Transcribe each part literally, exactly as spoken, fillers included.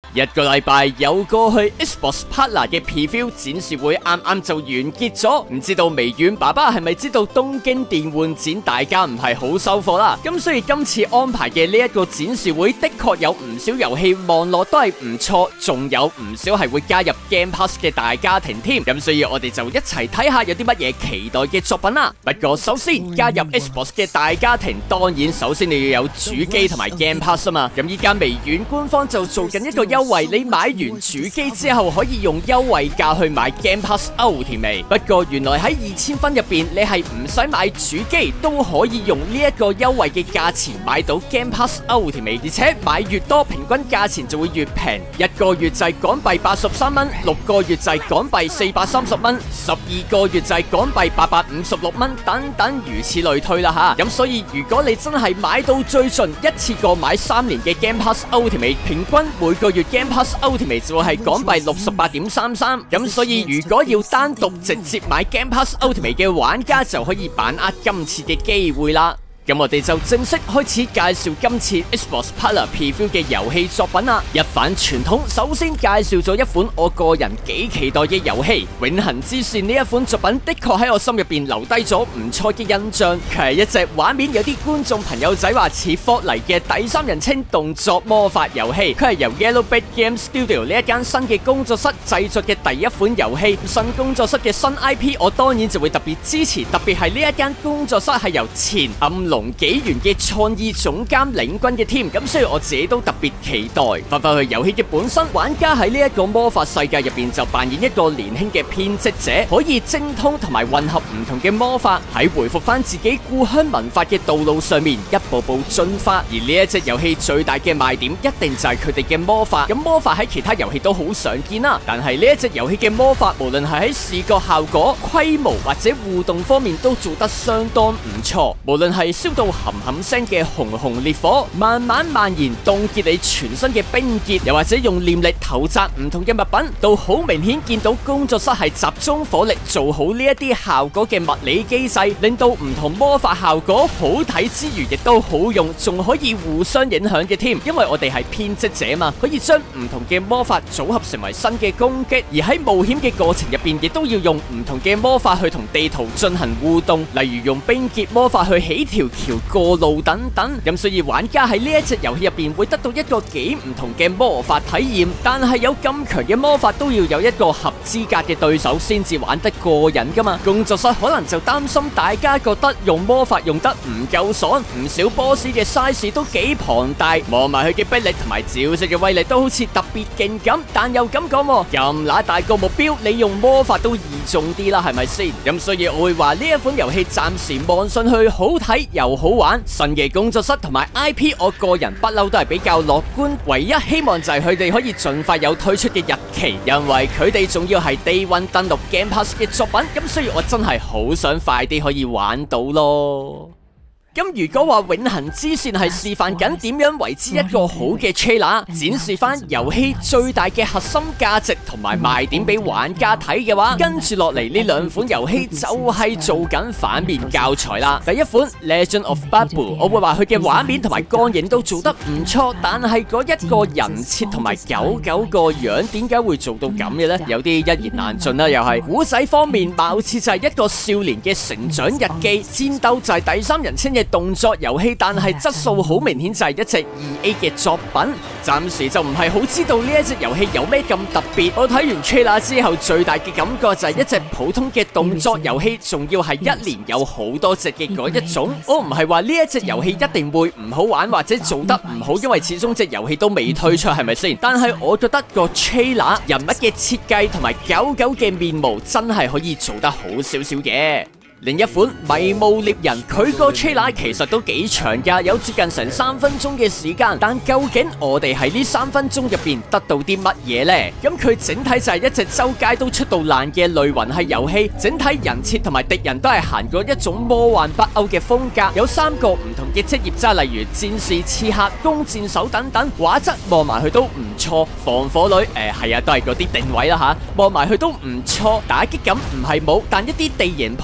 一個禮拜又過去 Xbox Partner 嘅 Preview 展示會啱啱就完結咗，唔知道微軟爸爸係咪知道東京電玩展大家唔係好收貨啦？咁所以今次安排嘅呢一個展示會的確有唔少遊戲望落都係唔錯，仲有唔少係會加入 Game Pass 嘅大家庭添。咁所以我哋就一齊睇下有啲乜嘢期待嘅作品啦。不過首先加入 Xbox 嘅大家庭，當然首先你要有主機同埋 Game Pass 啊嘛。咁依家微軟官方就做緊一個優惠，你買完主機之後可以用優惠價去買 Game Pass Ultimate。不過原來喺二千分入邊，你係唔使買主機都可以用呢一個優惠嘅價錢買到 Game Pass Ultimate， 而且買越多平均價錢就會越平。一個月就係港幣八十三蚊，六個月就係港幣四百三十蚊，十二個月就係港幣八百五十六蚊，等等如此類推啦吓。咁所以如果你真係買到最盡，一次過買三年嘅 Game Pass Ultimate， 平均每個月 Game Pass Ultimate 就係港幣六十八點三三。咁所以如果要單獨直接買 Game Pass Ultimate 嘅玩家就可以把握今次嘅機會啦。咁我哋就正式開始介紹今次 Xbox Partner Preview 嘅遊戲作品啦。一反傳統，首先介紹咗一款我個人幾期待嘅遊戲《永恆之線》。呢一款作品的確喺我心入邊留低咗唔錯嘅印象。佢係一隻畫面有啲觀眾朋友仔話似霍尼嘅第三人稱動作魔法遊戲。佢係由 Yellowbit Game Studio 呢一間新嘅工作室製作嘅第一款遊戲。新工作室嘅新 I P 我當然就會特別支持，特別係呢一間工作室係由前暗龍紀元嘅創意總監領軍嘅 team， 咁所以我自己都特別期待。翻返去遊戲嘅本身，玩家喺呢一個魔法世界入邊就扮演一個年輕嘅編織者，可以精通同埋混合唔同嘅魔法，喺回復翻自己故鄉文化嘅道路上面一步步進化。而呢一隻遊戲最大嘅賣點一定就係佢哋嘅魔法。咁魔法喺其他遊戲都好常見啦，但係呢一隻遊戲嘅魔法無論係喺視覺效果、規模或者互動方面都做得相當唔錯。無論係燒到冚冚聲嘅熊熊烈火，慢慢蔓延凍結你全身嘅冰結，又或者用念力投擲唔同嘅物品，都好明顯見到工作室係集中火力做好呢一啲效果嘅物理機制，令到唔同魔法效果好睇之餘，亦都好用，仲可以互相影響嘅添。因為我哋係編織者嘛，可以將唔同嘅魔法組合成為新嘅攻擊，而喺冒險嘅過程入邊，亦都要用唔同嘅魔法去同地圖進行互動，例如用冰結魔法去起條橋過路等等。咁所以玩家喺呢一隻遊戲入邊會得到一個幾唔同嘅魔法體驗，但係有咁強嘅魔法都要有一個合資格嘅對手先至玩得過癮噶嘛。工作室可能就擔心大家覺得用魔法用得唔夠爽，唔少 boss 嘅 size 都幾龐大，望埋佢嘅逼力同埋招式嘅威力都好似特別勁咁，但又咁講，咁乸大個目標，你用魔法都易中啲啦，係咪先？咁所以我會話呢一款遊戲暫時望上去好睇又好玩。新嘅工作室同埋 I P， 我個人不嬲都係比較樂觀，唯一希望就係佢哋可以盡快有推出嘅日期，因為佢哋仲要係 Day One 登錄 Game Pass 嘅作品，咁所以我真係好想快啲可以玩到咯。咁如果話永恆之線係示範緊點樣為之一個好嘅 trailer， 展示翻遊戲最大嘅核心價值同埋賣點俾玩家睇嘅話，跟住落嚟呢兩款遊戲就係做緊反面教材啦。第一款 Legend of Bubble， 我會話佢嘅畫面同埋光影都做得唔錯，但係嗰一個人設同埋狗狗個樣，點解會做到咁嘅呢？有啲一言難盡啦。又係古仔方面，貌似就係一個少年嘅成長日記，戰鬥就係第三人稱嘅動作遊戲，但係質素好明顯就係一隻二 A 嘅作品。暫時就唔係好知道呢一隻遊戲有咩咁特別。我睇完 trailer 之後，最大嘅感覺就係一隻普通嘅動作遊戲，仲要係一年有好多隻嘅嗰一種。我唔係話呢一隻遊戲一定會唔好玩或者做得唔好，因為始終隻遊戲都未推出，係咪先？但係我覺得個 trailer 人物嘅設計同埋狗狗嘅面貌真係可以做得好少少嘅。另一款迷霧獵人，佢個 trailer 其實都幾長噶，有接近成三分鐘嘅時間。但究竟我哋喺呢三分鐘入邊得到啲乜嘢呢？咁佢整體就係一隻周街都出到爛嘅類魂系遊戲，整體人設同埋敵人都係行過一種魔幻北歐嘅風格，有三個唔同嘅職業，即係例如戰士、刺客、弓箭手等等。畫質望埋去都唔錯，防火女誒係啊，都係嗰啲定位啦吓，望埋去都唔錯，打擊感唔係冇，但一啲地形破壞嘅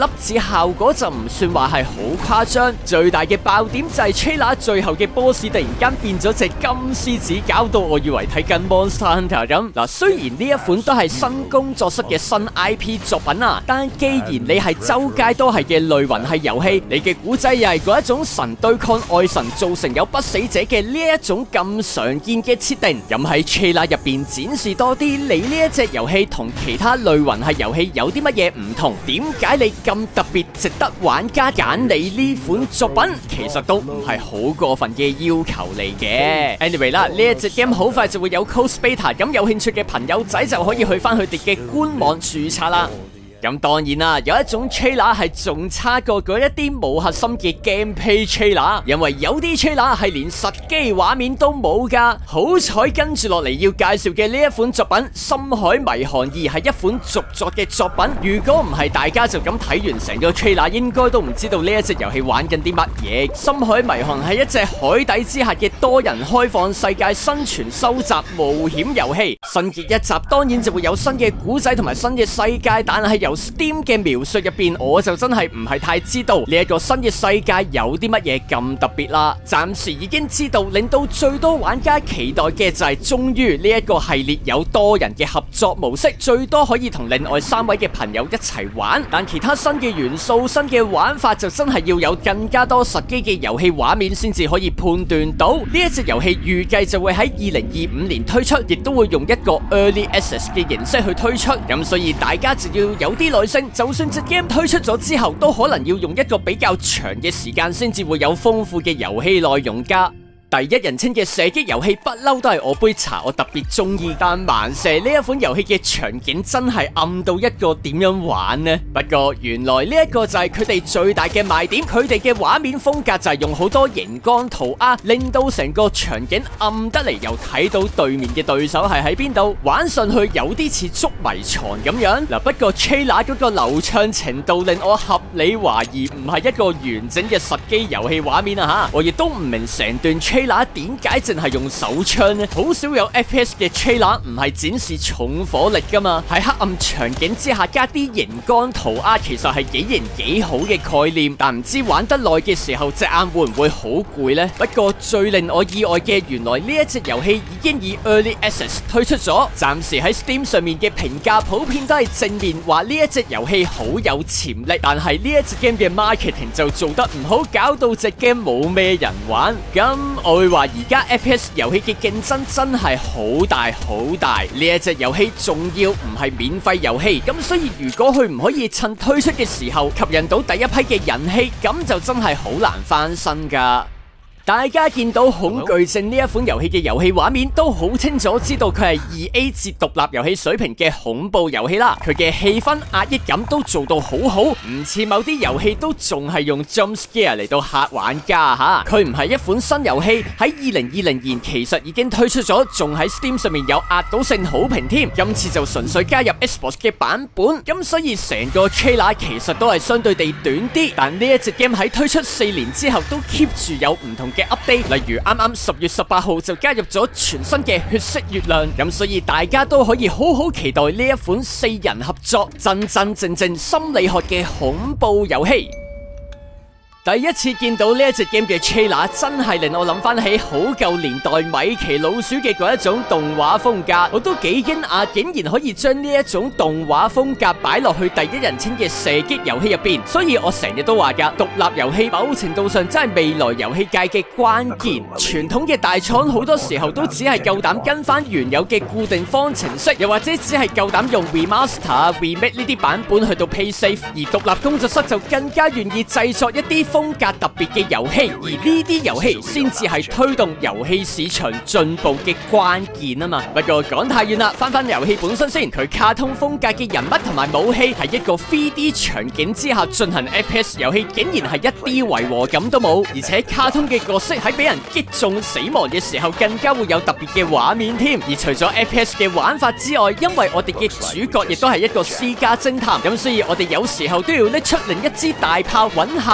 粒子效果就唔算話係好誇張。最大嘅爆點就係 trailer 最後嘅 boss 突然間變咗隻金獅子，搞到我以為睇緊 Monster Hunter 咁。嗱，雖然呢一款都係新工作室嘅新 I P 作品啊，但既然你係周街都係嘅類魂系遊戲，你嘅古仔又係嗰一種神對抗愛神造成有不死者嘅呢一種咁常見嘅設定，咁喺 trailer 入邊展示多啲你呢一隻遊戲同其他類魂系遊戲有啲乜嘢唔同，點解你咁特別值得玩家揀你呢款作品，其實都唔係好過分嘅要求嚟嘅。Anyway 啦，呢一隻 game 好快就會有 close beta， 咁有興趣嘅朋友仔就可以去翻佢哋嘅官網註冊啦。咁當然啦，有一種 trailer 係仲差過嗰一啲冇核心嘅 gameplay trailer， 因為有啲 trailer 係連實機畫面都冇噶。好彩跟住落嚟要介紹嘅呢一款作品《深海迷航二》係一款續作嘅作品。如果唔係，大家就咁睇完成個 trailer， 應該都唔知道呢一隻遊戲玩緊啲乜嘢。《深海迷航》係一隻海底之下嘅多人開放世界生存收集冒險遊戲。新結一集當然就會有新嘅古仔同埋新嘅世界，但係由Steam 嘅描述入邊，我就真係唔係太知道呢一個新嘅世界有啲乜嘢咁特別啦。暫時已經知道，令到最多玩家期待嘅就係終於呢一個系列有多人嘅合作模式，最多可以同另外三位嘅朋友一齊玩。但其他新嘅元素、新嘅玩法就真係要有更加多實機嘅遊戲畫面先至可以判斷到。呢一隻遊戲預計就會喺二零二五年推出，亦都會用一個 Early Access 嘅形式去推出。咁所以大家就要有啲耐性，就算隻 game 推出咗之後，都可能要用一個比較長嘅時間先至會有豐富嘅遊戲內容噶。第一人稱嘅射擊遊戲不嬲都係我杯茶，我特別中意。但盲射呢一款遊戲嘅場景真係暗到一個點樣玩呢？不過原來呢一個就係佢哋最大嘅賣點，佢哋嘅畫面風格就係用好多熒光塗鴉，令到成個場景暗得嚟，又睇到對面嘅對手係喺邊度，玩上去有啲似捉迷藏咁樣。嗱，不過 trailer 嗰個流暢程度令我合理懷疑唔係一個完整嘅實機遊戲畫面啊吓！我亦都唔明成段 trailer點解淨係用手槍呢？好少有 F P S 嘅 trailer 唔係展示重火力噶嘛？喺黑暗場景之下加啲熒光塗鴉，其實係幾型幾好嘅概念。但唔知玩得耐嘅時候，隻眼會唔會好攰呢？不過最令我意外嘅，原來呢一隻遊戲已經以 Early Access 推出咗，暫時喺 Steam 上面嘅評價普遍都係正面，話呢一隻遊戲好有潛力。但係呢一隻 game 嘅 marketing 就做得唔好，搞到隻 game 冇咩人玩。咁我會話而家 F P S 遊戲嘅競爭真係好大好大，呢一隻遊戲仲要唔係免費遊戲，咁所以如果佢唔可以趁推出嘅時候吸引到第一批嘅人氣，咁就真係好難翻身噶。大家見到《恐懼症》呢一款遊戲嘅遊戲畫面，都好清楚知道佢係二 A 至獨立遊戲水平嘅恐怖遊戲啦。佢嘅氣氛壓抑感都做到好好，唔似某啲遊戲都仲係用 jump scare 嚟到嚇玩家吓。佢唔係一款新遊戲，喺二零二零年其實已經推出咗，仲喺 Steam 上面有壓倒性好評添。今次就純粹加入 Xbox 嘅版本，咁所以成個 trailer 其實都係相對地短啲。但呢一隻 game 喺推出四年之後都 keep 住有唔同嘅 update，例如啱啱十月十八號就加入咗全新嘅血色月亮，咁所以大家都可以好好期待呢一款四人合作、真真正正心理學嘅恐怖遊戲。第一次見到呢一隻 game 嘅 trailer， 真係令我諗翻起好舊年代米奇老鼠嘅嗰一種動畫風格，我都幾驚訝，竟然可以將呢一種動畫風格擺落去第一人稱嘅射擊遊戲入邊。所以我成日都話噶，獨立遊戲某程度上真係未來遊戲界嘅關鍵。傳統嘅大廠好多時候都只係夠膽跟翻原有嘅固定方程式，又或者只係夠膽用 remaster、remake 呢啲版本去到 play safe， 而獨立工作室就更加願意製作一啲風格特別嘅遊戲，而呢啲遊戲先至係推動遊戲市場進步嘅關鍵啊嘛。不過講太遠啦，翻翻遊戲本身先，佢卡通風格嘅人物同埋武器係一個 三 D 場景之下進行 F P S 遊戲，竟然係一啲違和感都冇，而且卡通嘅角色喺俾人擊中死亡嘅時候，更加會有特別嘅畫面添。而除咗 F P S 嘅玩法之外，因為我哋嘅主角亦都係一個私家偵探，咁所以我哋有時候都要拎出另一支大炮揾下場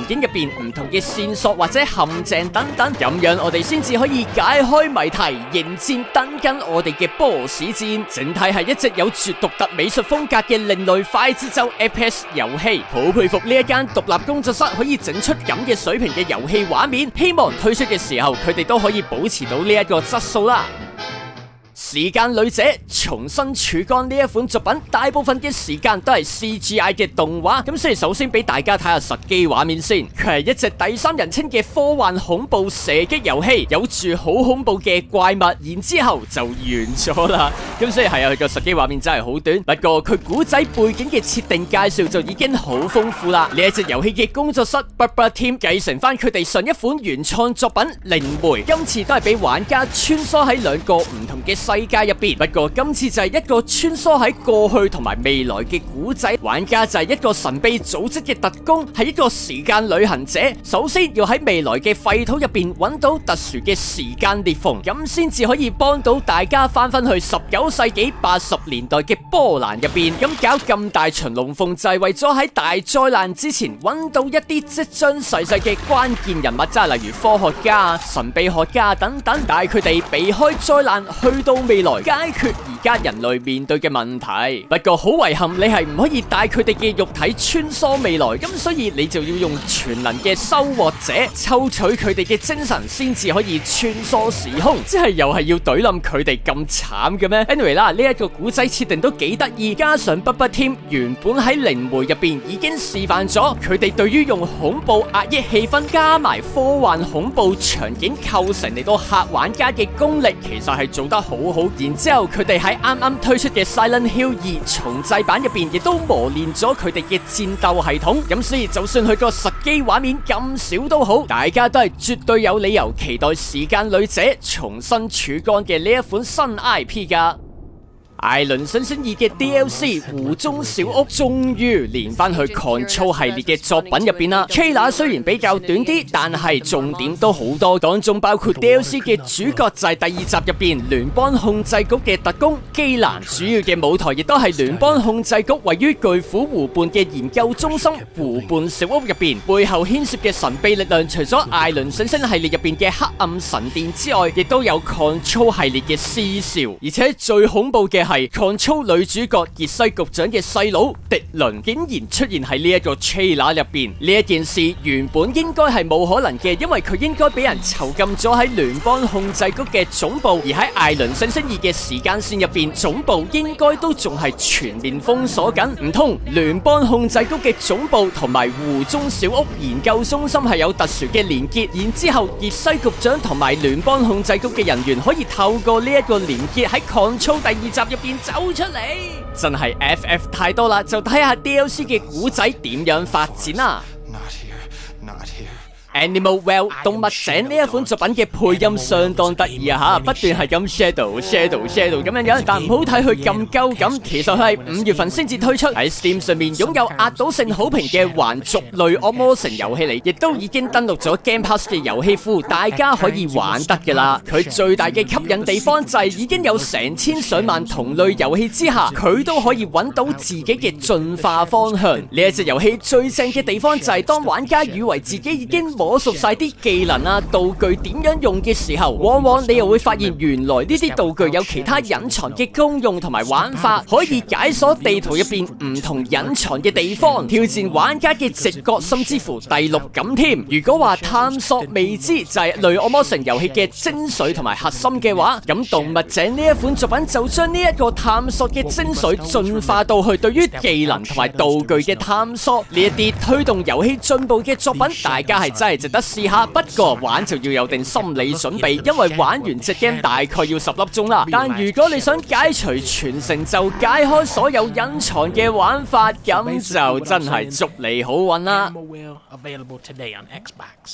境入邊唔同嘅線索或者陷阱等等，咁樣我哋先至可以解開謎題，迎戰等緊我哋嘅 boss 戰。整體係一隻有住獨特美術風格嘅另類快節奏 F P S 遊戲，好佩服呢一間獨立工作室可以整出咁嘅水平嘅遊戲畫面，希望推出嘅時候佢哋都可以保持到呢一個質素啦。時間旅者重新曙光呢一款作品，大部分嘅時間都係 C G I 嘅動畫，咁所以首先俾大家睇下實機畫面先。佢係一隻第三人稱嘅科幻恐怖射擊遊戲，有住好恐怖嘅怪物，然之後就完咗啦。咁所以係啊，佢個實機畫面真係好短，不過佢古仔背景嘅設定介紹就已經好豐富啦。呢一隻遊戲嘅工作室 Bloober Team 繼承翻佢哋上一款原創作品《靈媒》，今次都係俾玩家穿梭喺兩個唔同嘅世界入邊，不過今次就係一個穿梭喺過去同埋未來嘅古仔，玩家就係一個神秘組織嘅特工，係一個時間旅行者。首先要喺未來嘅廢土入邊揾到特殊嘅時間裂縫，咁先至可以幫到大家翻返去十九世紀八十年代嘅波蘭入邊。咁搞咁大巡龍鳳就係為咗喺大災難之前揾到一啲即將逝世嘅關鍵人物，即係例如科學家、神秘學家等等，帶佢哋避開災難去到未來解決而家人類面對嘅問題。不過好遺憾，你係唔可以帶佢哋嘅肉體穿梭未來，咁所以你就要用全能嘅收穫者抽取佢哋嘅精神，先至可以穿梭時空。即係又係要懟冧佢哋咁慘嘅咩 ？Anyway 啦，呢一個古仔設定都幾得意，加上 Bloober Team 原本喺靈媒入邊已經示範咗佢哋對於用恐怖壓抑氣氛加埋科幻恐怖場景構成嚟到嚇玩家嘅功力，其實係做得好好。然之後佢哋喺啱啱推出嘅 Silent Hill 二重製版入邊，亦都磨練咗佢哋嘅戰鬥系統。咁所以就算佢個實機畫面咁少都好，大家都係絕對有理由期待時間旅者重新曙光嘅呢一款新 I P 噶。艾倫星星二嘅 D L C 湖中小屋終於連翻去 Control 系列嘅作品入邊啦。Trailer 雖然比較短啲，但係重點都好多，當中包括 D L C 嘅主角就係第二集入邊聯邦控制局嘅特工基蘭，主要嘅舞台亦都係聯邦控制局位於巨虎湖畔嘅研究中心湖畔小屋入邊，背後牽涉嘅神秘力量，除咗艾倫星星系列入邊嘅黑暗神殿之外，亦都有 Control 系列嘅私兆，而且最恐怖嘅係 Control 女主角傑西局長嘅細佬迪倫竟然出現喺呢一個 trailer 入邊。呢一件事原本應該係冇可能嘅，因為佢應該俾人囚禁咗喺聯邦控制局嘅總部，而喺艾倫星星二嘅時間線入邊，總部應該都仲係全面封鎖緊。唔通聯邦控制局嘅總部同埋湖中小屋研究中心係有特殊嘅連結？然之後傑西局長同埋聯邦控制局嘅人員可以透過呢一個連結喺 Control 第二集入邊走出嚟，真係 F F 太多啦，就睇下 D L C 嘅古仔點樣發展啦。Not here, not here. Animal Well 動物井呢一款作品嘅配音相當得意啊吓，不斷係咁 shadow shadow shadow 咁樣樣，但唔好睇佢咁鳩咁，其實佢係五月份先至推出，喺 Steam 上面擁有壓倒性好評嘅還族類惡魔城遊戲嚟，亦都已經登錄咗 Game Pass 嘅遊戲庫，大家可以玩得噶啦。佢最大嘅吸引地方就係已經有成千上萬同類遊戲之下，佢都可以揾到自己嘅進化方向。呢一隻遊戲最正嘅地方就係當玩家以為自己已經摸熟晒啲技能啊道具點樣用嘅時候，往往你又會發現原來呢啲道具有其他隱藏嘅功用同埋玩法，可以解鎖地圖入邊唔同隱藏嘅地方，挑戰玩家嘅直覺甚至乎第六感添。如果話探索未知就係類惡魔城遊戲嘅精髓同埋核心嘅話，咁動物井呢一款作品就將呢一個探索嘅精髓進化到去對於技能同埋道具嘅探索。呢一啲推動遊戲進步嘅作品，大家係真係值得試下，不過玩就要有定心理準備，因為玩完隻 game 大概要十粒鐘啦。但如果你想解除全成就，解開所有隱藏嘅玩法，咁就真係祝你好運啦。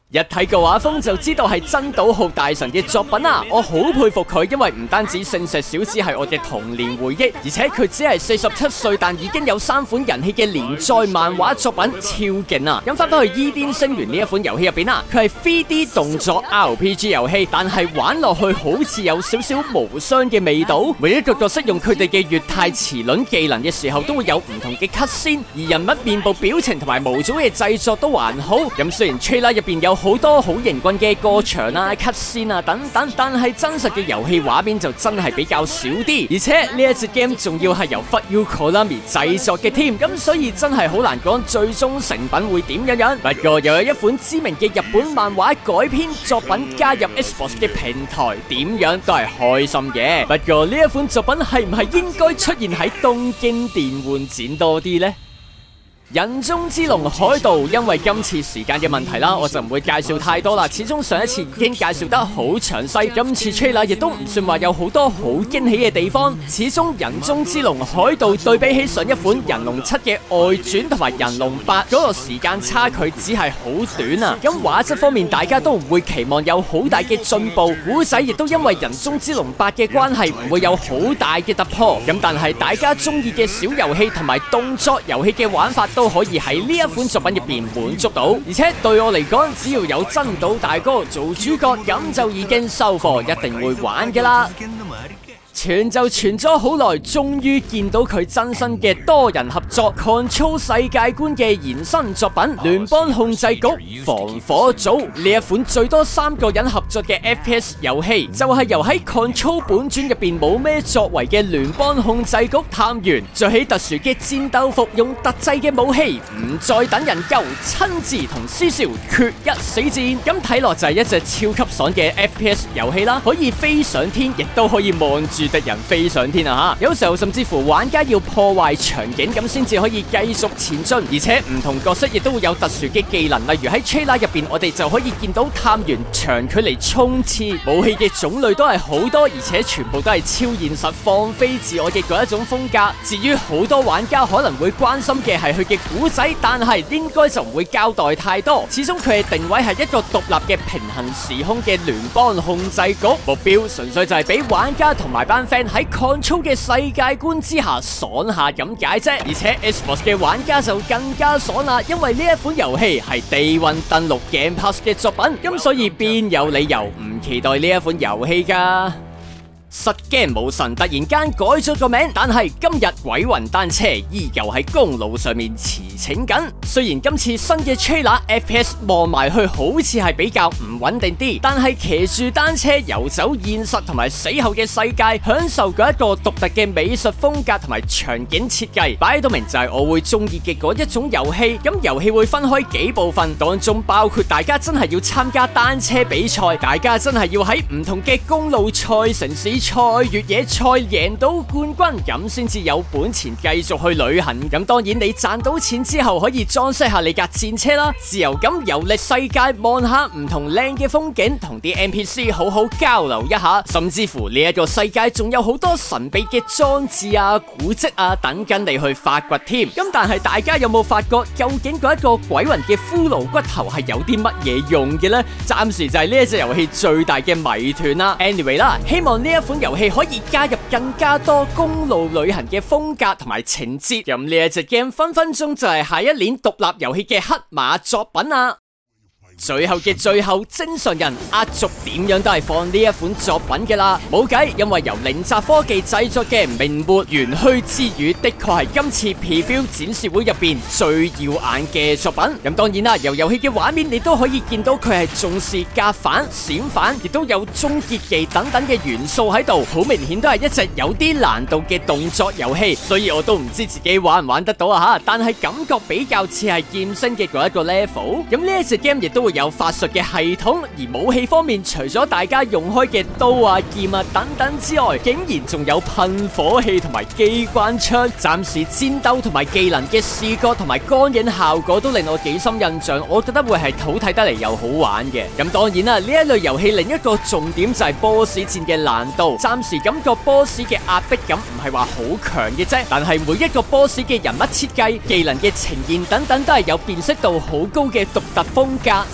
一睇個畫風就知道係真島浩大神嘅作品啊！我好佩服佢，因為唔單止聖石小子係我嘅童年回憶，而且佢只係四十七歲，但已經有三款人氣嘅連載漫畫作品，超勁啊！咁翻返去《伊甸星原》呢一款遊戲入邊啊，佢係 三 D 動作 R P G 遊戲，但係玩落去好似有少少無雙嘅味道。每一個角色用佢哋嘅月太齒輪技能嘅時候，都會有唔同嘅 cut 先，而人物面部表情同埋模組嘅製作都還好。咁雖然 trailer 入邊有好多好型棍嘅過場啊、cut 先啊等等，但係真實嘅遊戲畫面就真係比較少啲，而且呢一隻 game 仲要係由 Fuck You Konami 製作嘅添，咁所以真係好難講最終成品會點樣樣。不過又有一款知名嘅日本漫畫改編作品加入 Xbox 嘅平台，點樣都係開心嘅。不過呢一款作品係唔係應該出現喺東京電玩展多啲呢？人中之龍海盜，因為今次時間嘅問題啦，我就唔會介紹太多啦。始終上一次已經介紹得好詳細，今次 trailer 亦都唔算話有好多好驚喜嘅地方。始終人中之龍海盜對比起上一款人龍七嘅外傳同埋人龍八嗰個時間差距只係好短啊。咁畫質方面，大家都唔會期望有好大嘅進步，古仔亦都因為人中之龍八嘅關係唔會有好大嘅突破。咁但係大家中意嘅小遊戲同埋動作遊戲嘅玩法都可以喺呢一款作品入邊滿足到，而且對我嚟講，只要有真島大哥做主角，咁就已經收貨，一定會玩㗎啦。傳就傳咗好耐，終於見到佢真身嘅多人合作 Control 世界觀嘅延伸作品《聯邦控制局防火組》。呢一款最多三個人合作嘅 F P S 遊戲，就係由喺 Control 本傳入邊冇咩作為嘅聯邦控制局探員，着起特殊嘅戰鬥服，用特製嘅武器，唔再等人救，親自同師少決一死戰。咁睇落就係一隻超級爽嘅 F P S 遊戲啦，可以飛上天，亦都可以望住敵人飛上天啊！吓，有時候甚至乎玩家要破壞場景咁先至可以繼續前進，而且唔同角色亦都會有特殊嘅技能，例如喺 trailer 入邊，我哋就可以見到探員長距離衝刺，武器嘅種類都係好多，而且全部都係超現實、放飛自我嘅嗰一種風格。至於好多玩家可能會關心嘅係佢嘅古仔，但係應該就唔會交代太多。始終佢嘅定位係一個獨立嘅平行時空嘅聯邦控制局，目標純粹就係俾玩家同埋班 friend 喺 Control 嘅世界觀之下爽下咁解啫。而且 Xbox 嘅玩家就更加爽啦，因為呢一款遊戲係 Day One 登陸 Game Pass 嘅作品，咁所以邊有理由唔期待呢一款遊戲噶？失驚無神突然間改咗個名，但係今日鬼魂單車依舊喺公路上面馳騁緊。雖然今次新嘅 trailer F P S 望埋去好似係比較唔穩定啲，但係騎住單車遊走現實同埋死後嘅世界，享受嗰一個獨特嘅美術風格同埋場景設計，擺到明就係我會中意嘅嗰一種遊戲。咁遊戲會分開幾部分，當中包括大家真係要參加單車比賽，大家真係要喺唔同嘅公路賽、城市賽、越野賽贏到冠軍，咁先至有本錢繼續去旅行。咁當然你賺到錢之後可以裝飾下你架戰車啦，自由咁遊歷世界，望下唔同靚嘅風景，同啲 N P C 好好交流一下。甚至乎呢一個世界仲有好多神秘嘅裝置啊、古蹟啊等緊你去發掘添。咁但係大家有冇發覺究竟嗰一個鬼魂嘅骷髏骨頭係有啲乜嘢用嘅呢？暫時就係呢一隻遊戲最大嘅謎團啦。Anyway 啦，希望呢一款遊戲可以加入更加多公路旅行嘅風格同埋情節，咁呢一隻 game 分分鐘就係下一年獨立遊戲嘅黑馬作品啊！最後嘅最後，正常人壓軸點樣都係放呢一款作品嘅啦，冇計，因為由凌澤科技製作嘅《明末玄虛之語》的確係今次 Preview 展示會入邊最耀眼嘅作品。咁當然啦，由遊戲嘅畫面你都可以見到佢係重視格反、閃反，亦都有終結技等等嘅元素喺度，好明顯都係一隻有啲難度嘅動作遊戲，所以我都唔知自己玩唔玩得到啊吓，但係感覺比較似係劍聖嘅嗰一個 level。咁呢一隻 game 亦都會有法術嘅系統，而武器方面除咗大家用開嘅刀啊、劍啊等等之外，竟然仲有噴火器同埋機關槍。暫時戰鬥同埋技能嘅視覺同埋光影效果都令我幾深印象，我覺得會係好睇得嚟又好玩嘅。咁當然啦，呢一類遊戲另一個重點就係 boss 戰嘅難度。暫時感覺 boss 嘅壓迫感唔係話好強嘅啫，但係每一個 boss 嘅人物設計、技能嘅呈現等等都係有辨識度好高嘅獨特風格。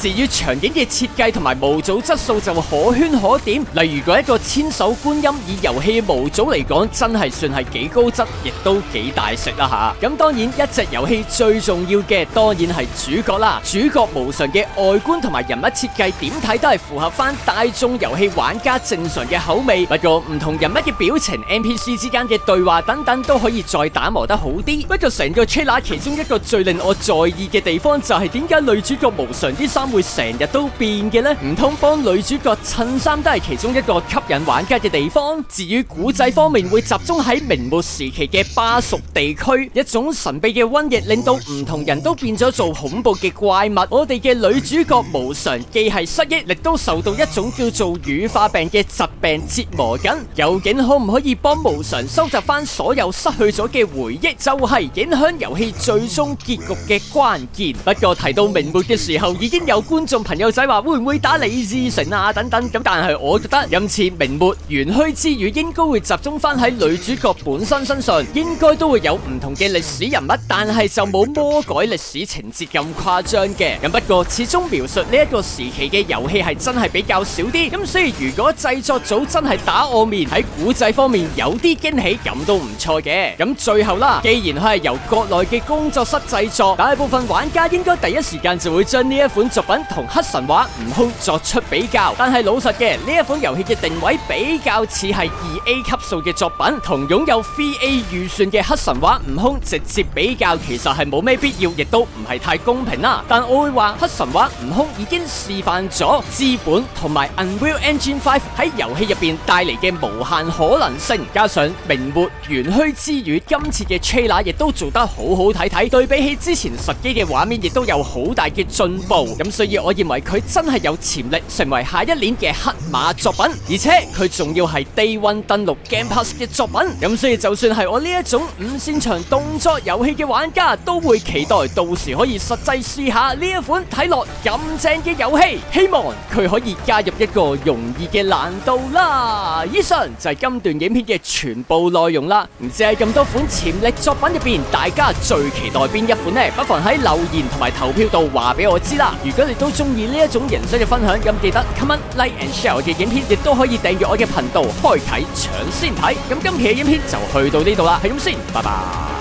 至於場景嘅設計同埋模組質素就可圈可點，例如嗰一個千手觀音以遊戲模組嚟講，真係算係幾高質，亦都幾大食啦吓。咁當然一隻遊戲最重要嘅當然係主角啦，主角無常嘅外觀同埋人物設計點睇都係符合翻大眾遊戲玩家正常嘅口味，不過唔同人物嘅表情、N P C 之間嘅對話等等都可以再打磨得好啲。不過成個 trailer 其中一個最令我在意嘅地方就係點解女主角無常啲衫會成日都變嘅呢？唔通幫女主角襯衫都係其中一個吸引玩家嘅地方？至於古仔方面，會集中喺明末時期嘅巴蜀地區，一種神秘嘅瘟疫令到唔同人都變咗做恐怖嘅怪物。我哋嘅女主角無常既係失憶，亦都受到一種叫做乳化病嘅疾病折磨緊。究竟可唔可以幫無常收集翻所有失去咗嘅回憶，就係影響遊戲最終結局嘅關鍵。不過提到明末嘅時候，已經有觀眾朋友仔話會唔會打李自成啊等等咁，但係我覺得今次明末元虛之語應該會集中翻喺女主角本身身上，應該都會有唔同嘅歷史人物，但係就冇魔改歷史情節咁誇張嘅。咁不過始終描述呢一個時期嘅遊戲係真係比較少啲，咁所以如果製作組真係打我面喺古仔方面有啲驚喜，咁都唔錯嘅。咁最後啦，既然佢係由國內嘅工作室製作，大部分玩家應該第一時間就會將呢一款作品同黑神話悟空作出比較。但係老實嘅，呢一款遊戲嘅定位比較似係二 A 級數嘅作品，同擁有三 A 預算嘅黑神話悟空直接比較，其實係冇咩必要，亦都唔係太公平啦。但我會話黑神話悟空已經示範咗資本同埋 Unreal Engine 五喺遊戲入邊帶嚟嘅無限可能性，加上明末元虛之語今次嘅 trailer 亦都做得好好睇睇，對比起之前實機嘅畫面亦都有好大嘅進步，咁所以我認為佢真係有潛力成為下一年嘅黑馬作品，而且佢仲要係 Day One 登陸 Game Pass 嘅作品，咁所以就算係我呢一種唔擅長動作遊戲嘅玩家，都會期待到時可以實際試下呢一款睇落咁正嘅遊戲，希望佢可以加入一個容易嘅難度啦。以上就係今段影片嘅全部內容啦。唔知喺咁多款潛力作品入邊，大家最期待邊一款呢？不妨喺留言同埋投票度話俾我知啦。如果你都中意呢一種形式嘅分享，咁記得 comment like and share 我嘅影片，亦都可以訂閱我嘅頻道，開啟搶先睇。咁今期嘅影片就去到呢度啦，係咁先，拜拜。